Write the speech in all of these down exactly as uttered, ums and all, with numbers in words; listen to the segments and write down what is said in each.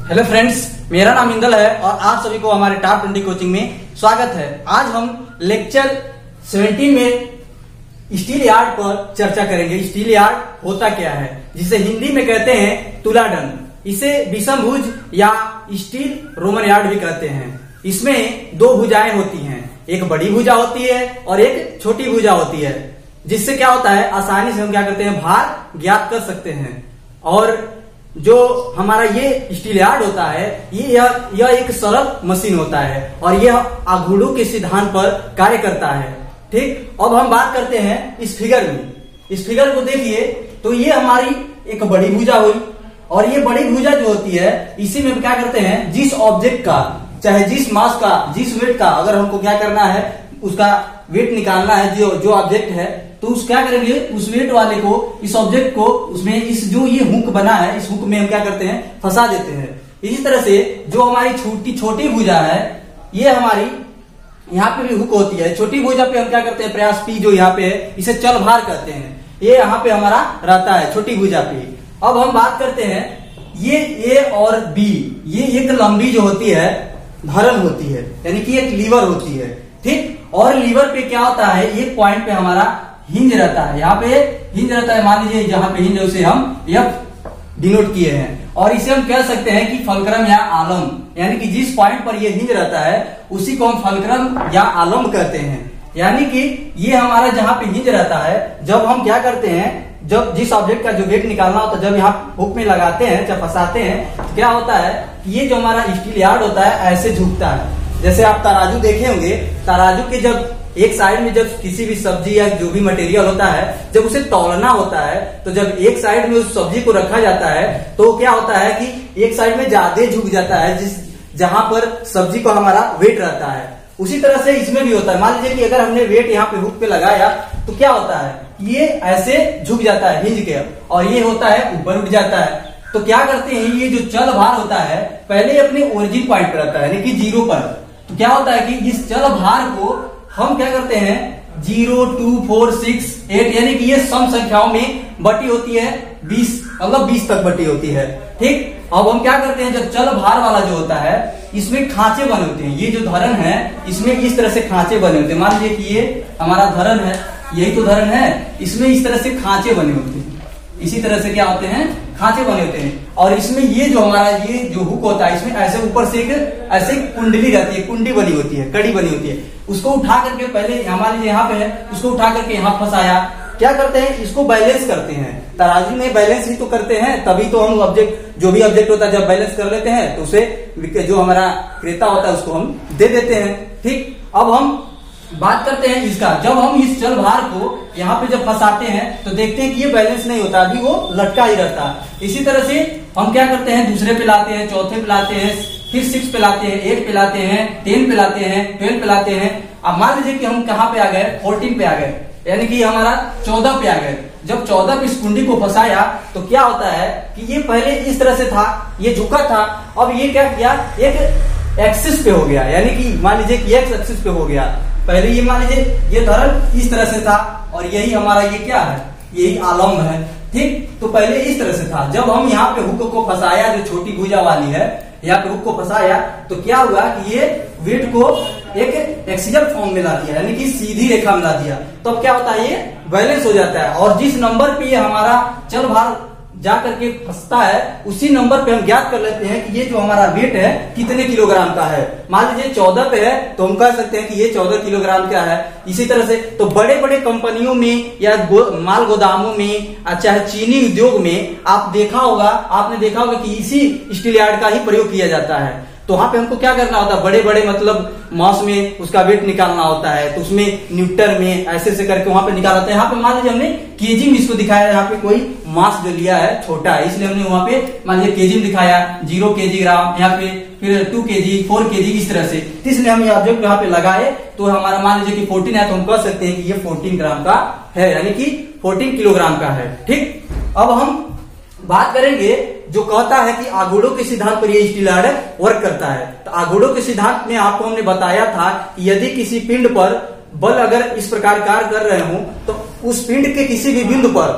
Hello friends, मेरा नाम इंदल है और आप सभी को हमारे टॉप ट्वेंटी कोचिंग में स्वागत है। आज हम लेक्चर सत्रह में स्टील यार्ड पर चर्चा करेंगे। स्टील यार्ड होता क्या है, जिसे हिंदी में कहते हैं तुलादंड। इसे विषमभुज या स्टील रोमन यार्ड भी कहते हैं। इसमें दो भुजाएं होती हैं, एक बड़ी भुजा होती है और एक छोटी भुजा होती है, जिससे क्या होता है आसानी से हम क्या करते हैं भार ज्ञात कर सकते हैं। और जो हमारा ये स्टील यार्ड होता है ये यह यह एक सरल मशीन होता है और यह आघूड़ों के सिद्धांत पर कार्य करता है। ठीक, अब हम बात करते हैं इस फिगर में। इस फिगर को देखिए तो ये हमारी एक बड़ी भुजा हुई और ये बड़ी भुजा जो होती है इसी में हम क्या करते हैं, जिस ऑब्जेक्ट का चाहे जिस मास का जिस वेट का अगर हमको क्या करना है उसका वेट निकालना है, जो जो ऑब्जेक्ट है, तो उस क्या करेंगे उस वेट वाले को इस ऑब्जेक्ट को उसमें इस जो ये हुक बना है इस हुक में हम क्या करते हैं फंसा देते हैं। इसी तरह से जो हमारी छोटी छोटी भुजा है ये हमारी यहाँ पे भी हुक होती है। छोटी भुजा पे हम क्या करते हैं प्रयास पी जो यहाँ पे है इसे चल भार कहते हैं, ये यहाँ पे हमारा रहता है छोटी भुजा पे। अब हम बात करते हैं ये ए और बी, ये एक लंबी जो होती है धरन होती है, यानी कि एक लीवर होती है। ठीक, और लीवर पे क्या होता है एक पॉइंट पे हमारा हिंज रहता है, यहाँ पे हिंज रहता है। मान लीजिए जहां पे हिंज है उसे हम एफ डिनोट किए हैं और इसे हम कह सकते हैं कि फलक्रम या आलम, यानी कि जिस पॉइंट पर ये हिंज रहता है उसी को हम फलक्रम या आलम कहते हैं। यानी कि ये हमारा जहां पे हिंज रहता है, जब हम क्या करते हैं जब जिस ऑब्जेक्ट का जो वेट निकालना होता है जब यहाँ हुक में लगाते हैं जब फंसाते हैं तो क्या होता है कि ये जो हमारा स्टील यार्ड होता है ऐसे झुकता है। जैसे आप तराजू देखे होंगे, तराजू के जब एक साइड में जब किसी भी सब्जी या जो भी मटेरियल होता है जब उसे तौलना होता है तो जब एक साइड में उस सब्जी को रखा जाता है तो क्या होता है कि एक साइड में ज्यादा झुक जाता है जिस जहां पर सब्जी को हमारा वेट रहता है। उसी तरह से इसमें भी होता है। मान लीजिए कि अगर हमने वेट यहाँ पे हुक पे लगाया तो क्या होता है ये ऐसे झुक जाता है हिंज के और ये होता है ऊपर उठ जाता है। तो क्या करते हैं ये जो चल भार होता है पहले अपने ओरिजिन पॉइंट पर रहता है यानी कि जीरो पर। तो क्या होता है कि इस चल भार को हम क्या करते हैं zero two four six eight यानी कि ये सम संख्याओं में बटी होती है बीस, मतलब बीस तक बटी होती है। ठीक, अब हम क्या करते हैं जब चल भार वाला जो होता है इसमें खांचे बने होते हैं। ये जो धरन है इसमें इस तरह से खांचे बने होते हैं। मान लीजिए कि ये हमारा धरन है, यही तो धरन है, इसमें इस तरह से खांचे बने होते हैं। इसी तरह से क्या होते हैं खांचे बने होते हैं और इसमें ये जो हमारा ये जो हुक होता है इसमें ऐसे ऊपर से एक ऐसे कुंडली रहती है, कुंडी बनी होती है, कड़ी बनी होती है। उसको उठा करके पहले हमारे लिए यहाँ पे है उसको उठा करके यहाँ फंसाया। क्या करते हैं इसको बैलेंस करते हैं। तराजू में बैलेंस ही तो करते हैं, तभी तो हम ऑब्जेक्ट जो भी ऑब्जेक्ट होता है जब बैलेंस कर लेते हैं तो उसे जो हमारा क्रेता होता है उसको हम दे देते हैं। ठीक, अब हम बात करते हैं इसका। जब हम इस चल भार को यहाँ पे जब फंसाते हैं तो देखते हैं कि ये बैलेंस नहीं होता, अभी वो लटका ही रहता है। इसी तरह से हम क्या करते हैं दूसरे पे लाते हैं, चौथे पे लाते हैं, फिर सिक्स पे लाते हैं, एट पे लाते हैं, टेन पे लाते हैं, ट्वेल्व पे लाते हैं। अब मान लीजिए कि हम कहाँ पे आ गए फोर्टीन पे आ गए, यानी कि हमारा चौदह पे आ गए। जब चौदह पे इस कुंडी को फंसाया तो क्या होता है कि ये पहले इस तरह से था, ये झुका था, अब ये क्या किया एक एक्सिस पे हो गया, यानी कि मान लीजिए कि एक्स एक्सिस पे हो गया। पहले ये मान लीजिए ये धरन इस तरह से था और यही हमारा ये क्या है यही आलम्ब है। ठीक, तो पहले इस तरह से था। जब हम यहाँ पे हुक को फंसाया जो छोटी भुजा वाली है यहाँ पे हुक को फंसाया तो क्या हुआ कि ये वेट को एक एक्सियल फॉर्म में ला दिया, यानी कि सीधी रेखा में ला दिया। तो अब क्या होता है ये बैलेंस हो जाता है और जिस नंबर पे ये हमारा चल भार जा करके फंसता है उसी नंबर पे हम ज्ञात कर लेते हैं कि ये जो हमारा वेट है कितने किलोग्राम का है। मान लीजिए चौदह पे है तो हम कह सकते हैं कि ये चौदह किलोग्राम का है। इसी तरह से तो बड़े बड़े कंपनियों में या गो, माल गोदामों में चाहे चीनी उद्योग में आप देखा होगा आपने देखा होगा कि इसी स्टील यार्ड का ही प्रयोग किया जाता है। तो वहां पे हमको क्या करना होता है बड़े बड़े मतलब मास में उसका वेट निकालना होता है तो उसमें न्यूटन में ऐसे ऐसे करके वहां पे निकाल होता है। यहाँ पे मान लीजिए हमने केजी में इसको दिखाया, यहाँ पे कोई मास जो लिया है छोटा है इसलिए हमने वहां पे मान लीजिए केजी में दिखाया, जीरो केजी ग्राम, यहाँ पे फिर टू केजी फोर केजी इस तरह से। इसलिए हम ये ऑब्जेक्ट यहाँ पे लगाए तो हमारा मान लीजिए कि फोर्टीन है तो हम कह सकते हैं कि ये फोर्टीन ग्राम का है, यानी कि फोर्टीन किलोग्राम का है। ठीक, अब हम बात करेंगे जो कहता है कि आघूड़ों के सिद्धांत पर ये स्टील यार्ड वर्क करता है। तो आघूड़ों के सिद्धांत में आपको हमने बताया था कि यदि किसी पिंड पर बल अगर इस प्रकार कार्य कर रहे हो तो उस पिंड के किसी भी बिंदु पर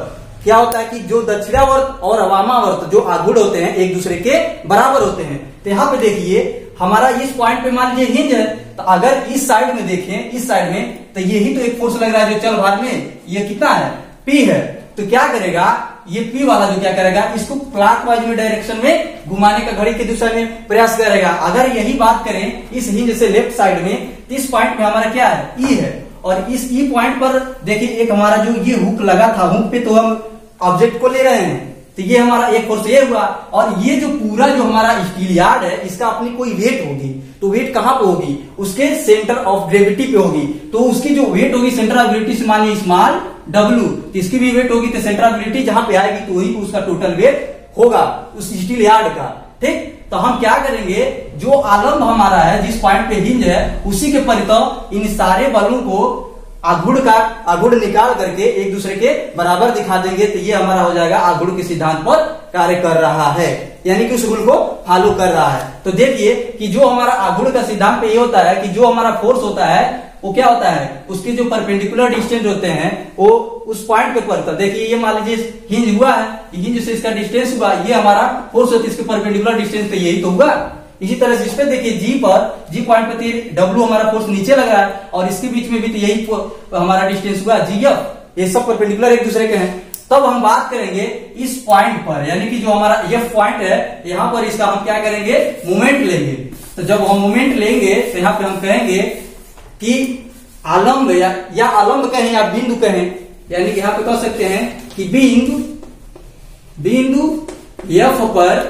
क्या होता है कि जो दक्षिणावर्त और वामावर्त जो आघूर्ण होते हैं एक दूसरे के बराबर होते हैं। तो यहाँ पे देखिए हमारा इस पॉइंट पे मान लीजिए हिंज है, तो अगर इस साइड में देखें, इस साइड में, तो यही तो एक फोर्स लग रहा है जो चल भार में, ये कितना है, पी है। तो क्या करेगा ये पी वाला जो क्या करेगा, इसको क्लॉकवाइज में डायरेक्शन में घुमाने का घड़ी की दिशा में प्रयास करेगा। अगर यही बात करें इस हिंज से लेफ्ट साइड में, तो इस पॉइंट पे हमारा क्या है, ई है, और इस ई पॉइंट पर देखिए एक हमारा जो ये हुक लगा था, हुक पे तो हम ऑब्जेक्ट को ले रहे हैं, तो ये हमारा एक फोर्स ये हुआ। और ये जो पूरा जो हमारा स्टील यार्ड है इसका अपनी कोई वेट होगी, तो वेट कहां पे होगी, उसके सेंटर ऑफ ग्रेविटी पे होगी। तो उसकी जो वेट होगी सेंटर ऑफ ग्रेविटी से मानिए स्मॉल डब्ल्यू, तो इसकी भी वेट होगी, तो सेंटर ऑफ ग्रेविटी जहां पे आएगी तो वही उसका टोटल वेट होगा उस स्टील यार्ड का। ठीक, तो हम क्या करेंगे, जो आलम्ब हमारा है जिस पॉइंट पे हिंज है उसी के परितः इन सारे बलों को आघूर्ण का आघूर्ण निकाल करके एक दूसरे के बराबर दिखा देंगे, तो ये हमारा हो जाएगा आघूर्ण के सिद्धांत पर कार्य कर रहा है, यानी कि उस रूल को फॉलो कर रहा है। तो देखिए कि जो हमारा आघूर्ण का सिद्धांत पे ये होता है कि जो हमारा फोर्स होता है वो क्या होता है, उसके जो परपेंडिकुलर डिस्टेंस होते हैं वो उस पॉइंट पे पड़ता है। देखिए ये मान लीजिए हिंज हुआ है, हिंज से इसका डिस्टेंस हुआ, ये हमारा फोर्स होता है, इसके परपेंडिकुलर डिस्टेंस तो यही तो हुआ। इसी तरह से इस पे देखिए जी पर, जी पॉइंट पे डब्ल्यू हमारा फोर्स नीचे लग रहा है, और इसके बीच में भी तो यही हमारा डिस्टेंस हुआ जी एफ, ये सब परपेंडिकुलर एक दूसरे के हैं। तब हम बात करेंगे इस पॉइंट पर, यानी कि जो हमारा एफ पॉइंट है यहाँ पर इसका हम क्या करेंगे, मोमेंट लेंगे। तो जब हम मोमेंट लेंगे तो यहाँ पे हम कहेंगे कि आलम्ब या, या आलम्ब कहें या बिंदु कहें, यानी कि यहाँ पे कह सकते हैं कि बिंदु बिंदु एफ पर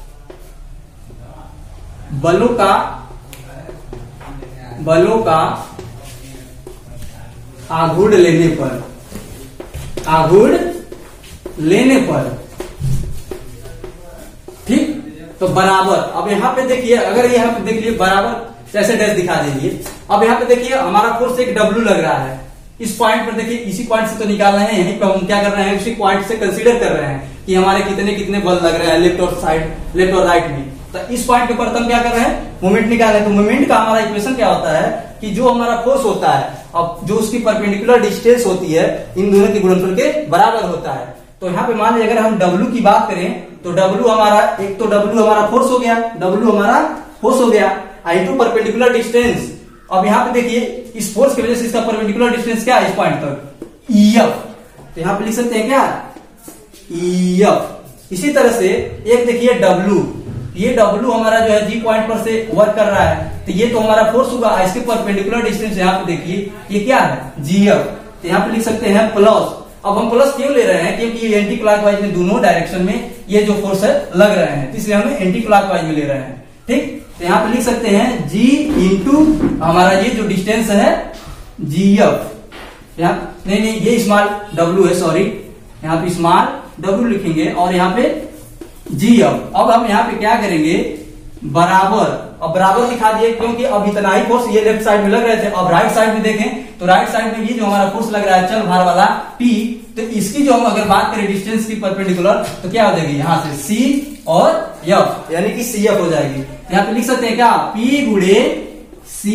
बलों का बलों का आघूर्ण लेने पर आघूर्ण लेने पर ठीक, तो बराबर। अब यहाँ पे देखिए, अगर यहाँ पे देखिए बराबर जैसे डैश दिखा दीजिए। अब यहाँ पे देखिए हमारा फोर्स एक डब्ल्यू लग रहा है इस पॉइंट पर, देखिए इसी पॉइंट से तो निकाल रहे हैं, यहीं पे हम क्या कर रहे हैं, उसी पॉइंट से कंसीडर कर रहे हैं कि हमारे कितने कितने बल लग रहे हैं लेफ्ट और साइड, लेफ्ट और राइट में। तो इस पॉइंट के ऊपर हम क्या कर रहे हैं, मोमेंट निकाल रहे हैं। तो मोमेंट का हमारा इक्वेशन क्या होता है कि जो हमारा फोर्स होता है, अब जो उसकी परपेंडिकुलर डिस्टेंस होती है इन दोनों के गुणनफल के बराबर होता है। तो यहाँ पे मान लीजिए अगर हम W की बात करें तो W हमारा, एक तो W हमारा फोर्स हो गया, W हमारा फोर्स हो गया, आई टू परपेंडिकुलर डिस्टेंस। अब यहाँ पे देखिए इस फोर्स की वजह से इसका परपेंडिकुलर डिस्टेंस क्या है इस पॉइंट तक, E F। तो यहाँ पे लिख सकते हैं क्या, E F। इसी तरह से एक देखिए W, ये W हमारा जो है जी पॉइंट पर से वर्क कर रहा है, तो ये तो हमारा फोर्स होगा, इसके परपेंडिकुलर डिस्टेंस यहाँ पे देखिए ये क्या है, जी एफ। तो यहाँ पे लिख सकते हैं प्लस। अब हम प्लस क्यों ले रहे हैं, क्योंकि ये एंटी क्लॉकवाइज में दोनों डायरेक्शन में ये जो फोर्स है लग रहे हैं, इसलिए हम एंटी क्लॉकवाइज में ले रहे हैं। ठीक, तो यहाँ पे लिख सकते हैं जी इंटू हमारा ये जो डिस्टेंस है जी एफ, यहाँ नहीं नहीं ये स्मॉल डब्ल्यू है, सॉरी यहाँ पे स्मॉल डब्ल्यू लिखेंगे और यहाँ पे जी एफ। अब हम यहाँ पे क्या करेंगे, बराबर, अब बराबर दिखा दिए क्योंकि अब इतना ही फोर्स ये लेफ्ट साइड में लग रहे थे। अब राइट साइड में देखें तो राइट साइड में ये जो हमारा फोर्स लग रहा है चल भार वाला P, तो इसकी जो हम अगर बात करें डिस्टेंस की परपेंडिकुलर तो क्या हो जाएगी यहाँ से C और F, यानी कि C F हो जाएगी। यहाँ पे लिख सकते हैं क्या, P गुणे C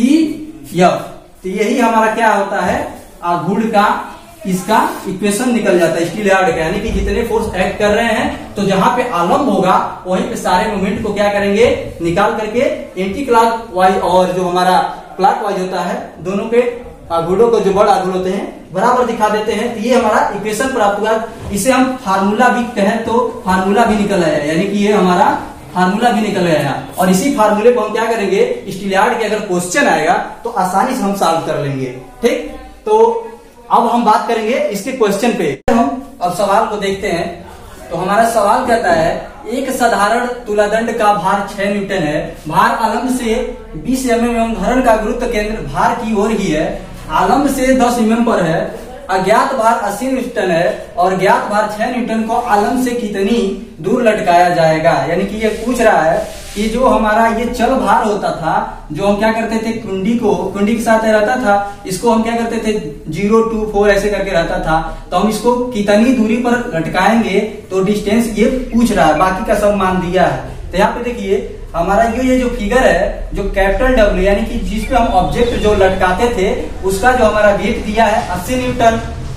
F। तो यही हमारा क्या होता है, आघूर्ण का इसका इक्वेशन निकल जाता है स्टील यार्ड का, यानी कि जितने फोर्स एक्ट कर रहे हैं तो जहां पे आलम्ब होगा वहीं पे सारे मोमेंट को क्या करेंगे, निकाल करके एंटी क्लॉक वाइज और जो हमारा क्लॉक वाइज होता है दोनों के आघूर्णों को जो बड़ आघूर्ण होते हैं बराबर दिखा देते हैं। तो ये हमारा इक्वेशन प्राप्त हुआ। इसे हम फार्मूला भी कहें तो फार्मूला भी निकल आया, यानी कि ये हमारा फार्मूला भी निकल आया। और इसी फार्मूले को हम क्या करेंगे, स्टील यार्ड के अगर क्वेश्चन आएगा तो आसानी से हम सॉल्व कर लेंगे। ठीक, तो अब हम बात करेंगे इसके क्वेश्चन पे। हम अब सवाल को देखते हैं। तो हमारा सवाल कहता है, एक साधारण तुलादंड का भार छह न्यूटन है, भार आलम्ब से बीस एम एम एवं धरण का गुरुत्व केंद्र भार की ओर ही है, आलम्ब से दस एम एम पर है, अज्ञात भार अस्सी न्यूटन है और ज्ञात भार छह न्यूटन को आलम्ब से कितनी दूर लटकाया जाएगा। यानी कि ये पूछ रहा है कि जो हमारा ये चल भार होता था, जो हम क्या करते थे, कुंडी को कुंडी के साथ रहता था, इसको हम क्या करते थे जीरो टू फोर ऐसे करके रहता था, तो हम इसको कितनी दूरी पर लटकाएंगे तो डिस्टेंस ये पूछ रहा है, बाकी का सब मान दिया है। तो यहाँ पे देखिए हमारा ये ये जो फिगर है, जो कैपिटल डब्ल्यू यानी कि जिसपे हम ऑब्जेक्ट जो लटकाते थे उसका जो हमारा वेट दिया है अस्सी न्यूटन,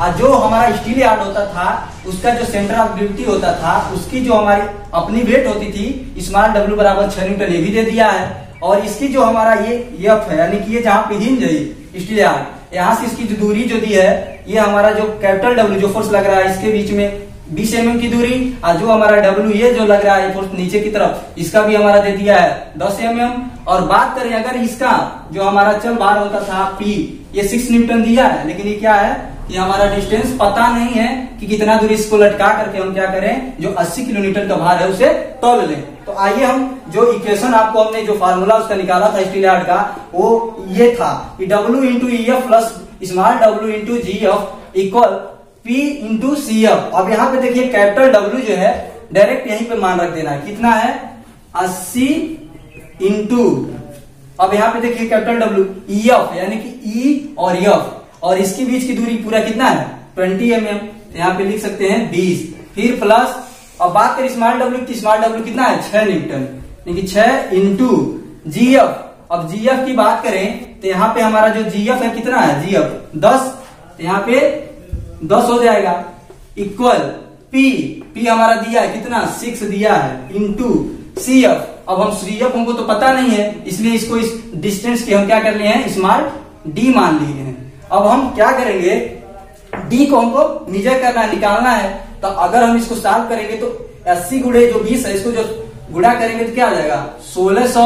और जो हमारा स्टील यार्ड होता था उसका जो सेंटर ऑफ ग्रेविटी होता था उसकी जो हमारी अपनी वेट होती थी स्मॉल डब्ल्यू बराबर छह न्यूटन, ये भी दे दिया है। और इसकी जो हमारा ये एफ है यानी कि ये जहाँ पे हिंज है स्टील यार्ड, यहाँ से इसकी जो दूरी जो दी है ये हमारा जो कैपिटल डब्ल्यू जो फोर्स लग रहा है इसके बीच में बीस एम एम की दूरी, और जो हमारा डब्ल्यू ये जो लग रहा है फोर्स नीचे की तरफ इसका भी हमारा दे दिया है दस एम एम। और बात करें अगर इसका जो हमारा चल भार होता था पी, ये सिक्स न्यूटन दिया है, लेकिन ये क्या है कि हमारा डिस्टेंस पता नहीं है कि कितना दूरी इसको लटका करके हम क्या करें, जो अस्सी किलोमीटर का भार है उसे तौल लें। तो आइए हम जो इक्वेशन आपको हमने जो फार्मूला उसका निकाला था स्टील यार्ड का वो ये था कि W into E F plus small W into G F equal P into C F. अब यहाँ पे देखिए कैपिटल डब्ल्यू जो है डायरेक्ट यहीं पे मान रख देना है, कितना है अस्सी इंटू, अब यहाँ पे देखिए कैपिटल डब्ल्यू ई एफ यानी कि ई और एफ, और इसके बीच की दूरी पूरा कितना है बीस एम एम, यहाँ पे लिख सकते हैं बीस, फिर प्लस, अब बात करें स्मॉल डब्ल्यू की, स्मॉल डब्ल्यू कितना है छह न्यूटन, यानी कि छह इंटू जी एफ। अब जी एफ की बात करें तो यहाँ पे हमारा जो जी एफ है कितना है जी एफ दस, तो यहाँ पे दस हो जाएगा इक्वल पी, पी हमारा दिया है कितना सिक्स दिया है इंटू सी एफ। अब हम सी एफ हमको तो पता नहीं है इसलिए इसको इस डिस्टेंस के हम क्या कर लिए हैं स्मॉल डी मान लिए हैं। अब हम क्या करेंगे डी को हमको मेजर करना है, निकालना है, तो अगर हम इसको सॉल्व करेंगे तो अस्सी गुड़े जो बीस है इसको जो गुड़ा करेंगे तो क्या आ जाएगा सोलह सौ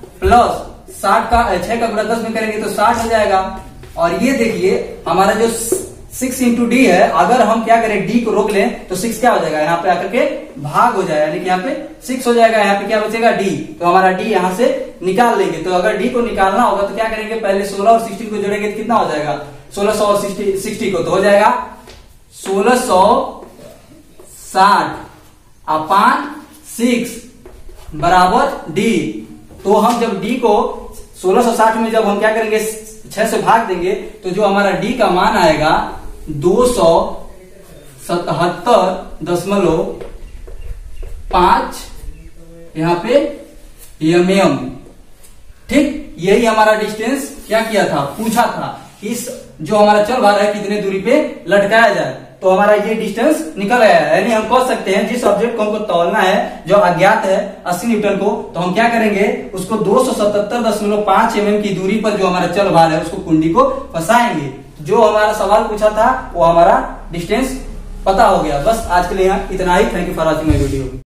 प्लस साठ का छह का गुड़ा दस में करेंगे तो साठ हो जाएगा। और ये देखिए हमारा जो सिक्स इंटू डी है, अगर हम क्या करें डी को रोक लें तो सिक्स क्या हो जाएगा यहाँ पे आकर के भाग हो जाएगा, यानी कि यहाँ पे सिक्स हो जाएगा, यहाँ पे क्या बचेगा डी, तो हमारा डी यहाँ से निकाल लेंगे। तो अगर डी को निकालना होगा तो क्या करेंगे पहले सोलह और सिक्सटी को जोड़ेंगे तो कितना हो जाएगा सोलह सौ और सिक्सटी को तो हो जाएगा सोलह सौ साठ अपान सिक्स बराबर डी। तो हम जब डी को सोलह सौ साठ में जब हम क्या करेंगे छह से भाग देंगे तो जो हमारा डी का मान आएगा दो सौ सतहत्तर दशमलव पांच यहाँ पे एम एम। ठीक, यही हमारा डिस्टेंस क्या किया था पूछा था, इस जो हमारा चल भार है कितने दूरी पे लटकाया जाए, तो हमारा ये डिस्टेंस निकल आया है। यानी हम कह सकते हैं जिस ऑब्जेक्ट को हमको तौलना है जो अज्ञात है अस्सी न्यूटन को, तो हम क्या करेंगे उसको दो सौ सतहत्तर दशमलव पांच एम एम की दूरी पर जो हमारा चल भार है उसको कुंडी को फंसाएंगे। जो हमारा सवाल पूछा था वो हमारा डिस्टेंस पता हो गया। बस आज के लिए यहाँ इतना ही। Thank you for watching my video.